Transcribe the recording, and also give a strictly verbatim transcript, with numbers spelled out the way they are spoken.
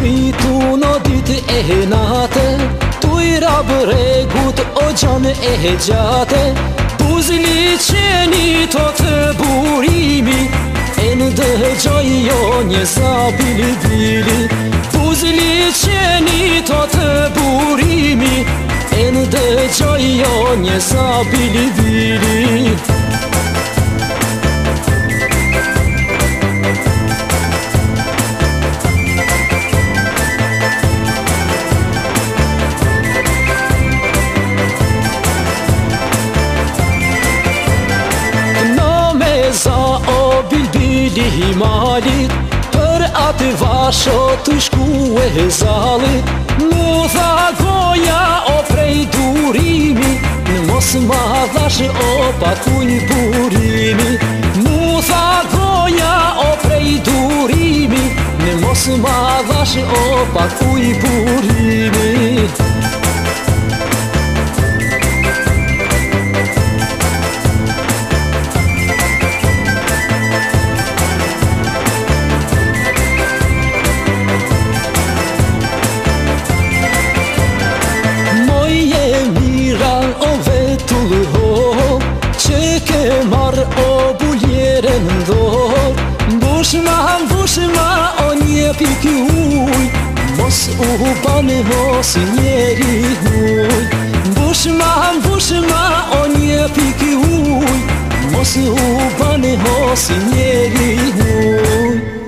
pritu në ditë e nate, tu i rabë regut o gjanë e gjate. Buzili qeni to të burimi, e në dëgjoj jo një zabili bili. Buzili qeni to të burimi, e në dëgjoj jo një zabili bili. Za o bilbili himalit, për atë vasho të shku e zalit. Mu tha goja o prej durimi, në mos ma dhash o pakuj burimi. Mu tha goja o prej durimi, në mos ma dhash o pakuj burimi. O buljerën ndor, mbushma, mbushma o një pikë uj, mos u banë mos njeri huj. Mbushma, mbushma o një pikë uj, mos u banë mos njeri huj.